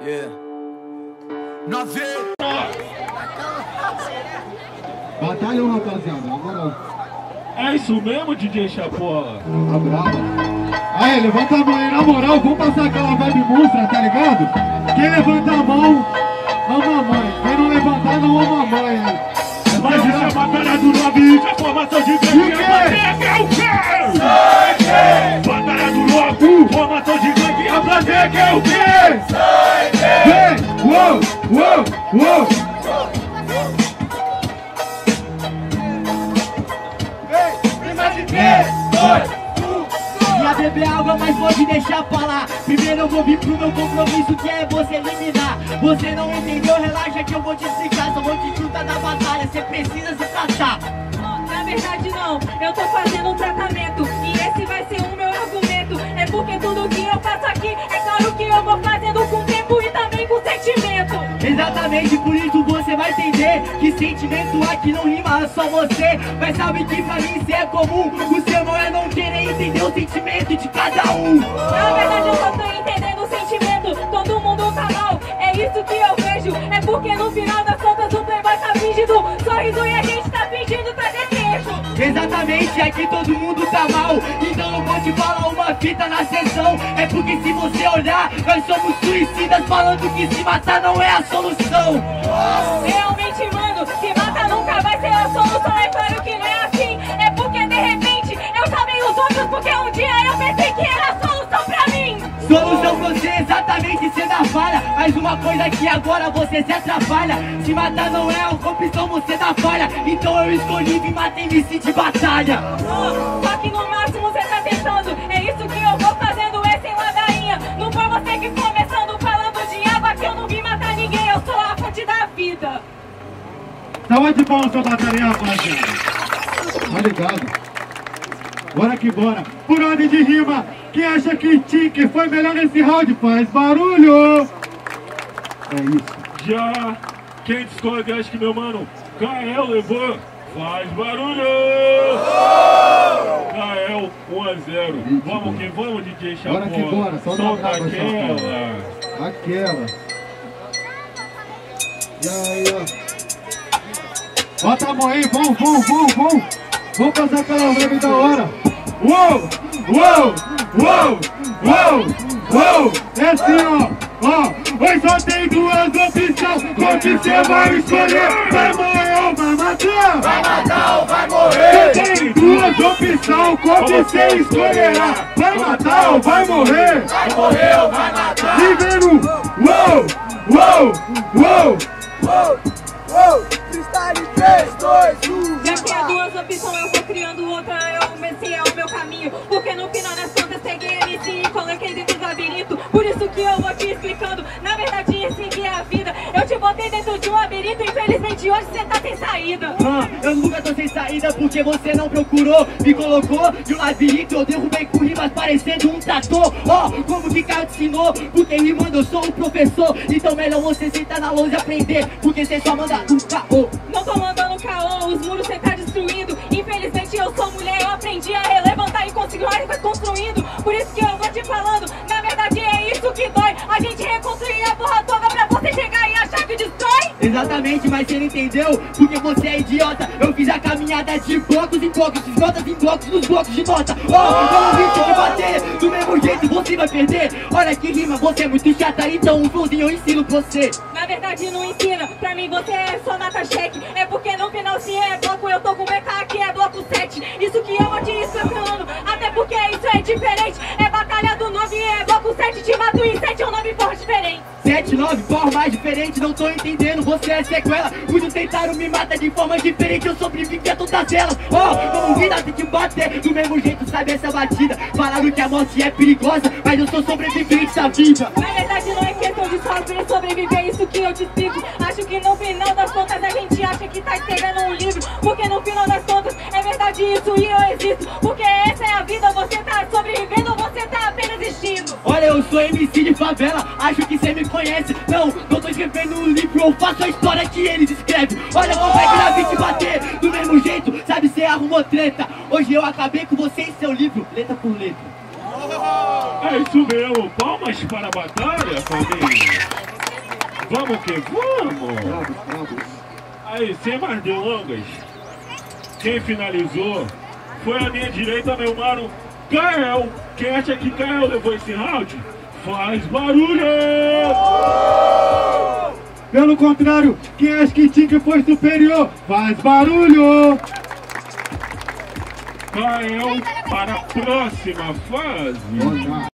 Yeah. Batalhão, rapaziada, na moral. É isso mesmo, DJ Chapola? Tá brava. Aí, levanta a mão aí, na moral, vamos passar aquela vibe monstra, tá ligado? Quem levanta a mão, ama a mãe. Quem não levantar, não ama a mãe. Mas isso é batalha do lobby, a formação de gangue é o quê? Sangue! Batalha do lobby, formação de gangue é Prazer que é o quê? Sangue! Vem! Uou! Uou! Uou! Ia beber água, mas vou te deixar falar. Primeiro eu vou vir pro meu compromisso, que é você eliminar. Você não entendeu, relaxa que eu vou te explicar. Só vou te juntar na batalha, cê precisa se tratar. Na verdade não, eu tô fazendo um tratamento e esse vai ser o meu argumento. É porque tudo que eu faço aqui, é claro que eu vou fazendo com tempo e também com sentimento. Exatamente, por isso você vai entender que sentimento aqui não rima só você. Mas sabe que pra mim isso é comum. O seu mal é não querer entender o sentimento de cada um. Na verdade eu só tô entendendo o sentimento, todo mundo tá mal, é isso que eu vejo. É porque no final das contas o playboy tá fingindo sorriso e a gente tá fingindo trazer queijo. Exatamente, aqui todo mundo tá mal. Então eu vou te falar uma fita na sessão. É porque se você olhar, nós somos suicidas falando que se matar não é a solução. Realmente, mano, se matar nunca vai ser a solução. É claro que não é assim, é porque de repente eu chamei os outros porque um dia eu pensei que era a solução pra mim. Solução pra você exatamente ser da falha. Mas uma coisa que agora você se atrapalha. Se matar não é a opção, você dá falha. Então eu escolhi me matar em MC de batalha. Só que no máximo você tá tentando, é isso que eu vou fazendo, é sem ladainha. Não foi você que começando falando de água, que eu não vim matar ninguém, eu sou a fonte da vida. Salva de palmas pra batalha, rapaziada. Tá ligado? Bora que bora. Por ordem de rima, quem acha que Tique foi melhor nesse round faz barulho. É isso. Já quem discorda acha que meu mano Kael levou, faz barulho. Kael 1 a 0. Vamos que vamos, DJ Chapola. Bora que bora, solta aquela. aquela. E aí, ó. Bota a mão aí, vamos. Vamos passar aquela vibe da hora. Uou, uou, uou, uou, uou. É assim, ó. Hoje só tem duas opções. Qual que você vai escolher? Vai morrer ou vai matar? Vai matar ou vai morrer? Você tem duas opções. Qual que você escolherá? Vai matar ou vai morrer? Vai morrer ou vai matar? Vivendo. Uou, uou, uou. Freestyle 3, 2, 1. Já que há duas opções, eu vou criando outra, eu comecei ao meu caminho. Porque no final das contas peguei MC e coloquei dentro do labirinto. Por isso que eu vou te explicando, na verdade esse que é a vida. Eu te botei dentro de um labirinto, infelizmente hoje você tá sem saída. Eu nunca tô sem saída porque você não procurou. Me colocou de um labirinto, eu derrubei com rimas parecendo um trator. Como que Caio te ensinou? Porque rimando eu sou um professor. Então melhor você sentar na lousa e aprender, porque você só manda um caô. Não tô mandando caô, os muros cê tá destruindo. Infelizmente eu sou mulher, eu aprendi a relevantar e continuar construindo. Por isso que eu vou te falando, na verdade é isso que dói. A gente reconstruir a porra toda pra você chegar e achar que destrói. Exatamente, mas você não entendeu, porque você é idiota. Eu fiz a caminhada de blocos em blocos, de notas em blocos, nos blocos de nota. Eu não vim te bater, do mesmo jeito você vai perder. Olha que rima, você é muito chata, então um flowzinho eu ensino pra você. Na verdade não ensina, pra mim você é só nota cheque. É porque no final se é bloco, eu tô com BK que é bloco 7. Isso que eu vou te explicando, até porque isso é diferente. É batalha do 9 e é bloco 7, te mato em 7 é um 9 por diferente. 7, 9, por mais diferente, não tô entendendo, você é sequela. Muitos tentaram me matar de forma diferente, eu sobrevivi a todas elas. Como vida tem que bater, do mesmo jeito sabe essa batida. Falaram que a morte é perigosa, mas eu sou sobrevivente da vida. Na verdade não é questão de sobreviver, isso que eu te explico. Acho que no final das contas a gente acha que tá escrevendo um livro. Porque no final das contas é verdade isso e eu existo. Porque essa é a vida, você tá sobrevivendo ou você tá apenas existindo. Olha, eu sou MC de favela, acho que cê me conhece. Não tô escrevendo um livro, eu faço a história que eles escrevem. Olha como é que na vida te bater, do mesmo jeito, sabe, cê arrumou treta. Hoje eu acabei com você e seu livro, letra por letra. É isso mesmo, palmas para a batalha, família. Vamos que vamos! Bravos. Aí, sem mais delongas, quem finalizou foi a minha direita, meu mano, Kael. Quem acha que Kael levou esse round, faz barulho! Pelo contrário, quem acha que Tink foi superior, faz barulho! Kael para a próxima fase.